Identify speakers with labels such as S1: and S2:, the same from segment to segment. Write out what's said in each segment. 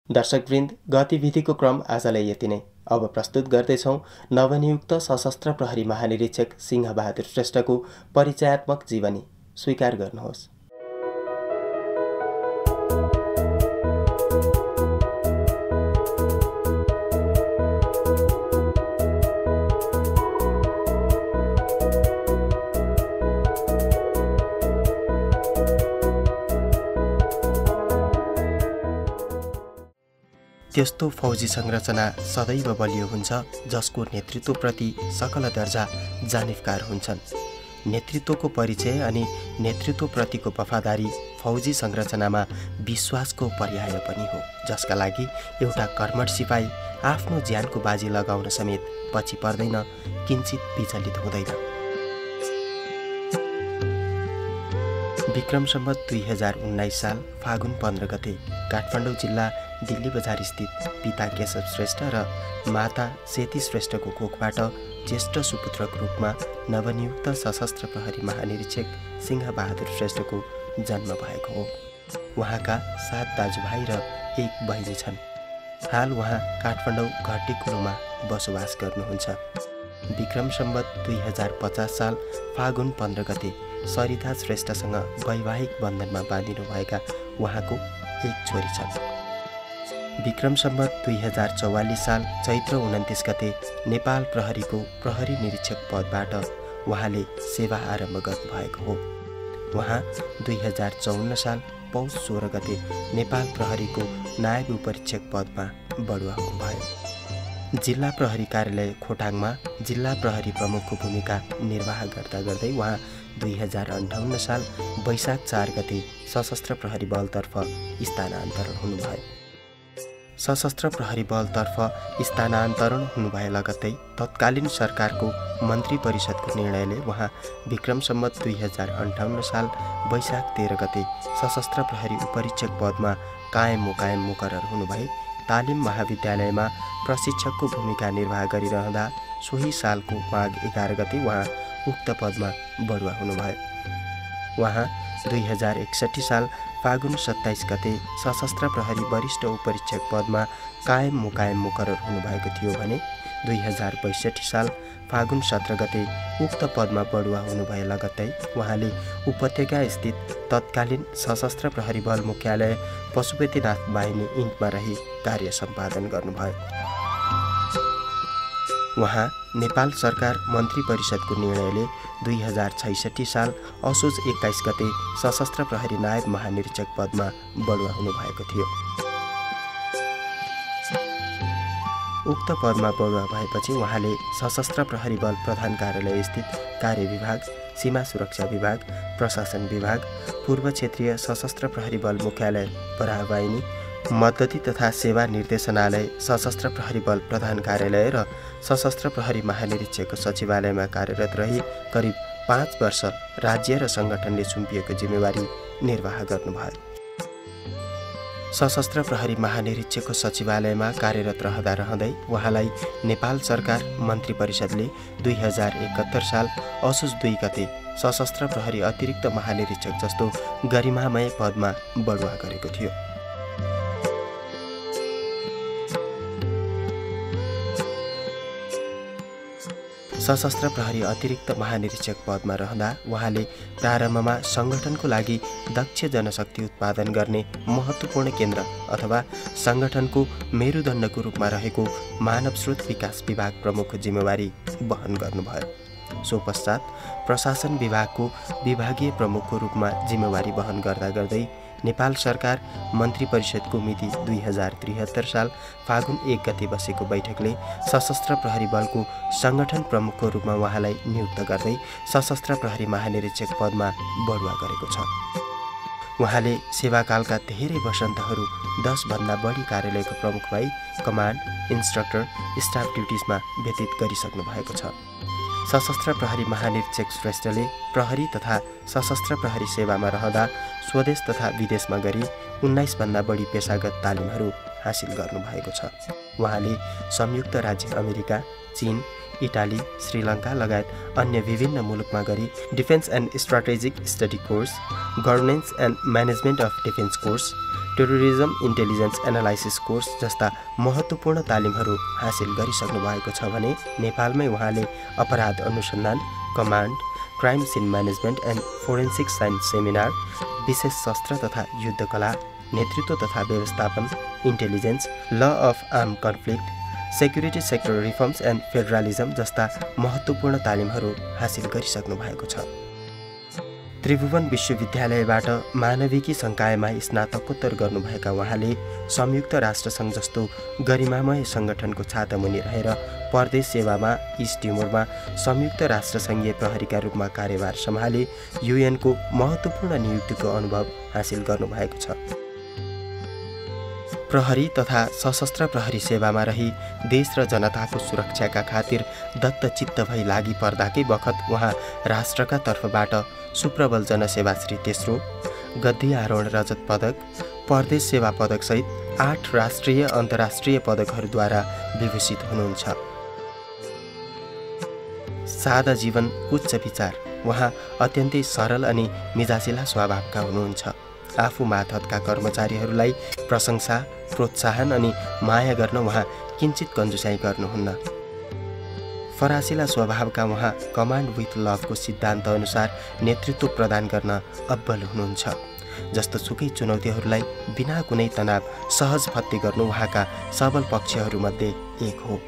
S1: दर्शकवृन्द, गतिविधिको क्रम आजलाई यति नै। अब प्रस्तुत गर्दैछौँ नवनियुक्त सशस्त्र प्रहरी महानिरीक्षक सिंहबहादुर श्रेष्ठको परिचयात्मक जीवनी। स्वीकार गर्नुहोस्। त्यस्तो फौजी संरचना सदैव बलियो हुन्छ जसको नेतृत्वप्रति सकल दर्जा जानिफकार हुन्छन्। नेतृत्वको परिचय अनि नेतृत्वप्रतिको वफादारी फौजी संरचनामा विश्वासको पर्याय पनि हो, जसका लागि एउटा कर्मठ सिपाही आफ्नो ज्यानको बाजी लगाउन समेत पछि पर्दैन, किञ्चित विचलित हुँदैन। विक्रम सम्वत 2019 साल फागुन 15 गते काठमाडौँ जिल्ला दिल्ली बजार स्थित पिता केशव श्रेष्ठ र माता सेती श्रेष्ठको कोखबाट ज्येष्ठ सुपुत्रको रूपमा नवनियुक्त सशस्त्र प्रहरी महानिरीक्षक सिंहबहादुर श्रेष्ठको जन्म भएको हो। उहाँका 7 दाजुभाइ र 1 बहिनी छन्। हाल उहाँ काठमाडौँ घट्टीकुलोमा बसोबास गर्नुहुन्छ। विक्रम सम्वत 2050 साल फागुन 15 गते सरिता श्रेष्ठसँग वैवाहिक बन्धनमा बाँधिनुभएका उहाँको 1 छोरी छन्। विक्रम सम्वत 2044 साल चैत्र 29 गते नेपाल प्रहरीको प्रहरी निरीक्षक पदबाट उहाँले सेवा आरम्भ गर्नुभएको हो। उहाँ 2054 साल पौष 16 गते नेपाल प्रहरीको नायब उपरीक्षक पदमा बढुवा हुनुभयो। जिल्ला प्रहरी कार्यालय खोटाङमा जिल्ला प्रहरी प्रमुखको भूमिका निर्वाह गर्दा गर्दै उहाँ 2058 साल वैशाख 4 गते सशस्त्र प्रहरी बलतर्फ स्थानान्तरण हुनुभयो। सशस्त्र प्रहरी बलतर्फ स्थानान्तरण हुनुभए लगत्तै तत्कालीन सरकारको मन्त्री परिषदको निर्णयले उहाँ विक्रम सम्वत 2058 साल वैशाख 13 गते सशस्त्र प्रहरी उपरीक्षक पदमा कायम मुकायम मुकरर हुनुभए तालिम महाविद्यालयमा प्रशिक्षकको भूमिका निर्वाह गरिरहँदा सोही सालको माघ 11 गते उहाँ उक्त पदमा बढुवा हुनुभयो। उहाँ 2061 साल फागुन 27 गते सशस्त्र प्रहरी वरिष्ठ उपरीक्षक पदमा कायम मुकायम मुकरर हुनुभएको थियो भने 2062 साल फागुन 17 गते उक्त पदमा बढुवा हुनुभए लगत्तै उहाँले उपत्यका स्थित तत्कालीन सशस्त्र प्रहरी बल मुख्यालय पशुपतिनाथ बाहिनी इन्टमा रही कार्य सम्पादन गर्नुभयो। उहाँ नेपाल सरकार मन्त्री परिषदको निर्णयले 2066 साल असोज 21 गते सशस्त्र प्रहरी नायब महानिरीक्षक पदमा बढुवा हुनुभएको थियो। उक्त पदमा बढुवा भएपछि उहाँले सशस्त्र प्रहरी बल प्रधान कार्यालय स्थित कार्य विभाग, सीमा सुरक्षा विभाग, प्रशासन विभाग, पूर्व क्षेत्रीय सशस्त्र प्रहरी बल मुख्यालय बराहवाहिनी, मद्दती तथा सेवा निर्देशनालय, सशस्त्र प्रहरी बल प्रधान कार्यालय र सशस्त्र प्रहरी महानिरीक्षकको सचिवालयमा कार्यरत रही करिब 5 वर्ष राज्य र सङ्गठनले सुम्पिएको जिम्मेवारी निर्वाह गर्नुभयो। सशस्त्र प्रहरी महानिरीक्षकको सचिवालयमा कार्यरत रहँदै उहाँलाई नेपाल सरकार मन्त्री परिषदले 2071 साल असोज 2 गते सशस्त्र प्रहरी अतिरिक्त महानिरीक्षक जस्तो गरिमामय पदमा बढुवा गरेको थियो। सशस्त्र प्रहरी अतिरिक्त महानिरीक्षक पदमा रहँदा उहाँले प्रारम्भमा सङ्गठनको लागि दक्ष जनशक्ति उत्पादन गर्ने महत्त्वपूर्ण केन्द्र अथवा सङ्गठनको मेरुदण्डको रूपमा रहेको मानव स्रोत विकास विभाग प्रमुखको जिम्मेवारी वहन गर्नुभयो। सो पश्चात प्रशासन विभागको विभागीय प्रमुखको रूपमा जिम्मेवारी वहन गर्दै नेपाल सरकार मन्त्री परिषदको मिति 2073 साल फागुन 1 गते बसेको बैठकले सशस्त्र प्रहरी बलको सङ्गठन प्रमुखको रूपमा उहाँलाई नियुक्त गर्दै सशस्त्र प्रहरी महानिरीक्षक पदमा बढुवा गरेको छ। उहाँले सेवाकालका धेरै वसन्तहरू 10 भन्दा बढी कार्यालयको प्रमुख भई कमान्ड, इन्स्ट्रक्टर, स्टाफ ड्युटिजमा व्यतीत गरिसक्नु भएको छ। सशस्त्र प्रहरी महानिरीक्षक श्रेष्ठले प्रहरी तथा सशस्त्र प्रहरी सेवामा रहँदा स्वदेश तथा विदेशमा गरी 19 भन्दा बढी पेशागत तालिमहरू हासिल गर्नुभएको छ। उहाँले संयुक्त राज्य अमेरिका, चीन, इटाली, श्रीलङ्का लगायत अन्य विभिन्न मुलुकमा गरी defence and strategic study course, governance and management of defence course, terrorism intelligence analysis course जस्ता महत्त्वपूर्ण तालिमहरू हासिल गरिसक्नु भएको छ भने नेपालमै उहाँले अपराध अनुसन्धान, command, crime scene management and forensic science seminar, विशेष शस्त्र तथा युद्धकला, नेतृत्व तथा व्यवस्थापन, intelligence, law of arm conflict, security sector reforms and federalism जस्ता महत्त्वपूर्ण तालिमहरू हासिल गरिसक्नु भएको छ। त्रिभुवन विश्वविद्यालयबाट मानविकी संकायमा स्नातकोत्तर गर्नुभएका उहाँले संयुक्त राष्ट्रसङ्घ जस्तो गरिमामय सङ्गठनको छातामुनि रहेर परदेश सेवामा इस्ट टिमोरमा संयुक्त राष्ट्रसङ्घीय प्रहरीका रूपमा कार्यभार सम्हाले युएनको महत्त्वपूर्ण नियुक्तिको अनुभव हासिल गर्नुभएको छ। प्रहरी तथा सशस्त्र प्रहरी सेवामा रही देश र जनताको सुरक्षाका खातिर दत्तचित्त भई लागि पर्दाकै बखत उहाँ राष्ट्रका तर्फबाट सुप्रबल जनसेवाश्री तेस्रो, गद्दी आरोहण रजत पदक, परदेश सेवा पदकसहित 8 राष्ट्रिय अन्तर्राष्ट्रिय पदकहरूद्वारा विभूषित हुनुहुन्छ। सादा जीवन, उच्च विचार। उहाँ अत्यन्तै सरल अनि मिजासिला स्वभावका हुनुहुन्छ। आफू मातहतका कर्मचारीहरूलाई प्रशंसा, प्रोत्साहन अनि माया गर्न उहाँ किञ्चित कन्जुसाइ गर्नुहुन्न। फरासिला स्वभावका उहाँ कमान्ड विथ लभको सिद्धान्त अनुसार नेतृत्व प्रदान गर्न अब्बल हुनुहुन्छ। जस्तो सुकै चुनौतीहरूलाई बिना कुनै तनाव सहज फत्ते गर्नु उहाँका सबल पक्षहरूमध्ये एक हो।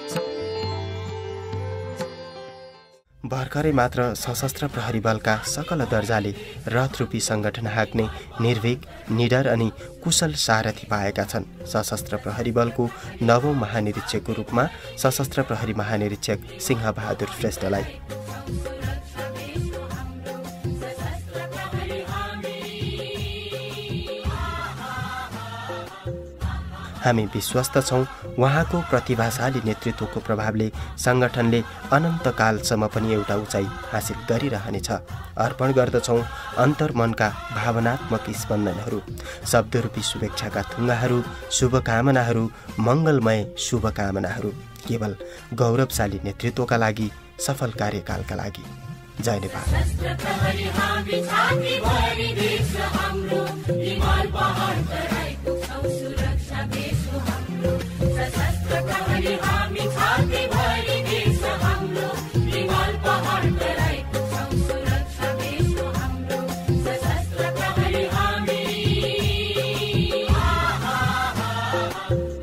S1: भर्खरै मात्र सशस्त्र प्रहरी बलका सकल दर्जाले रथरूपी सङ्गठन हाँक्ने निर्भीक, निडर अनि कुशल सारथी पाएका छन्। सशस्त्र प्रहरी बलको नवौं महानिरीक्षकको रूपमा सशस्त्र प्रहरी महानिरीक्षक सिंहबहादुर श्रेष्ठलाई, हामी विश्वस्त छौँ उहाँको प्रतिभाशाली नेतृत्वको प्रभावले सङ्गठनले अनन्तकालसम्म पनि एउटा उचाइ हासिल गरिरहनेछ। अर्पण गर्दछौँ अन्तर्मनका भावनात्मक स्पन्दनहरू, शब्दरूपी शुभेच्छाका थुङ्गाहरू, शुभकामनाहरू, मङ्गलमय शुभकामनाहरू, केवल गौरवशाली नेतृत्वका लागि, सफल कार्यकालका लागि। जय नेपाल।